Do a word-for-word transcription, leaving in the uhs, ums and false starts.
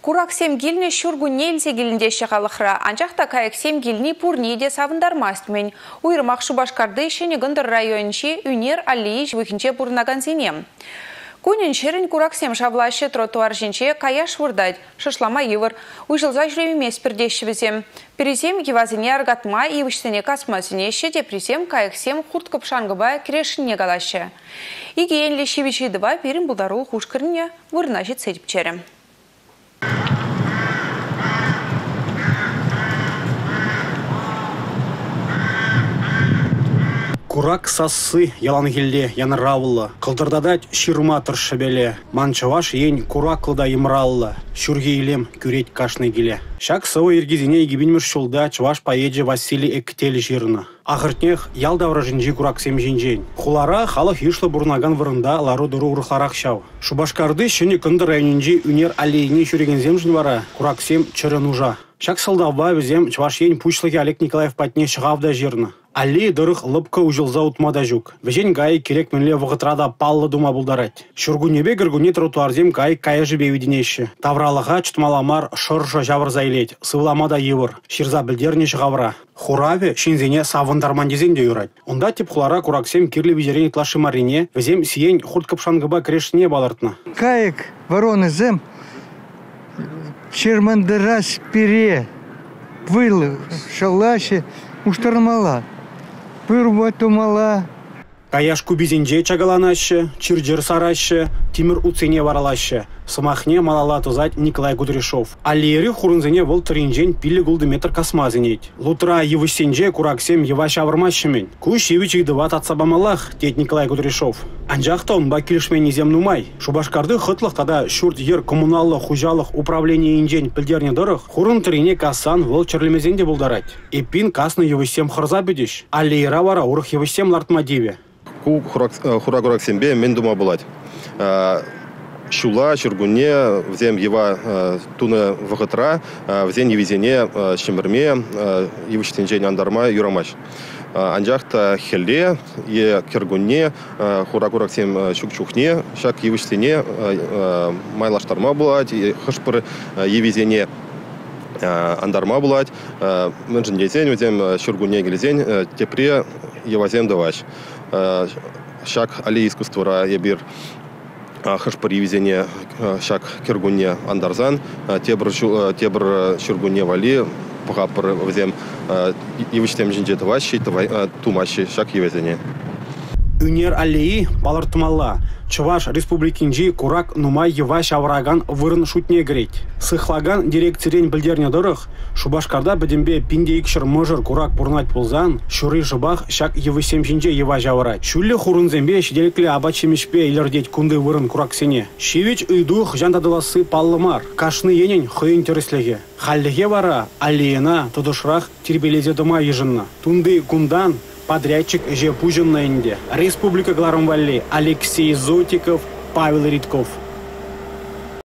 Курак сем гилне шургу нельзе гилінде шағалықра, анчақта каяк сем гилни пурниде савындармастымен. Уйырмақ Шубашкарды шені гындыр райончи үнер аллеи жвыхінче бұрнаган зенем. Кунин шерін курак сем шавлашы тротуар жінче каяш вырдать, шышлама евір, уйжылза жүремес пердеші візем. Перезем евазыне аргатма и вышсене касмазыне шеде презем каяк сем хурткып шангыба крешіне галашы. Иге енлі шевичі дыва перін бұлдару хушкырыне вырна жетседіп черем. Курак сассы ялангелде янравылы, кылдырдадать ширма тыршыбеле, манчаваш ень курак кылда имраллы, шургейлем күреть кашны геле. Шак сывы ергезине егибинмір шулда чваш поеджи Василий Эктель жирны. Ағыртнех ялдавра жинжи курак сем жинжен. Хулара халық ешлы бурнаган вырында лару дыру урхарах шау. Шубашкарды шыны кынды районинжи үнер аллейне шүреген земжін вара курак сем чырын ужа. Шак сылдавба візем чваш ень пучлыки Олег Николаев патне шығавда жирны. Аллей дырых лыпка ужылза утмада жүк. Вежен гай керек мінле вғытрада паллы дума бұлдарать. Шургунебе гіргуне тротуарзем гай кая жібе виденеші. Тавралыға чытмаламар шыржа жавырза илет, сывламада евір, ширза білдерне шығавра. Хураве шинзене савындарман дезенде юрать. Онда тип хулара кураксем кирлі визерен тлашы марине, везем сиен хурткапшангыба крешіне балартна. Каек вороны зем, чермандырас пере, выл шалаши, уштармала. Пырба тумала. Каяш кубизенже чагаланашы, чирджер сарашы, Тимир уцене варалашы. Сымахне малала тузать Николай Кудряшов. Аллери хурунзене вол тринжен пилли гулды метр космазенеть. Лутра евысенже кураксем ева шавырмащымен. Куш евичик дыват атсабамалах, тет Николай Кудряшов. Анжақта он бакилшмен незем нумай. Шубашкарды хытлық тада шурт ер коммуналлы хужалық управление инжен пілдерне дырық, хурун трине касан вол черлемезенде булдарать. Эпин касны евысем хырза бедеш. Аллейра вара урых евысем лартмадиве. Ку хура кураксембе мен дума булать. Шула, Чергуне, взем ева туна вагатра, взем евизене, щемерме, евичтенжень андарма, юрамаш. Анжахта хелле, е Кергуне, хуракураксем чукчухне, шак евичтене, майлаштарма булать, хышпыр евизене андарма булать, менжен дезень, взем Чергуне гелезень, тепре евазем давач. Шак али искусствора ебир. Хашпар евизене шак Кергуне андарзан, тебр Чергуне вали, пахапр взем евичтем жинжеты ващи, тумащи шак евизене. Үнер аллеи балартымалла. Чуваш республикинжи курак нумай ева шавраган вырын шутне греть. Сыхлаган дирекцирен білдерне дырых, Шубашкарда бідімбе пиндейікшір мұжыр курак пурнать пулзан, шуры жыбах шак евысем жинже ева жаврать. Шулі хурынзембе шеделіклі абачемешпе илердеть кунды вырын курак сене. Шевич үйдух жантадыласы паллымар, кашны енен хыйын теріслеге. Халлеге вара аллеена тұдышрақ тербелезе дома ежынна. Тунды кундан подрядчик же пужен на инде. Республика Гларамвалли, Алексей Зотиков, Павел Ритков.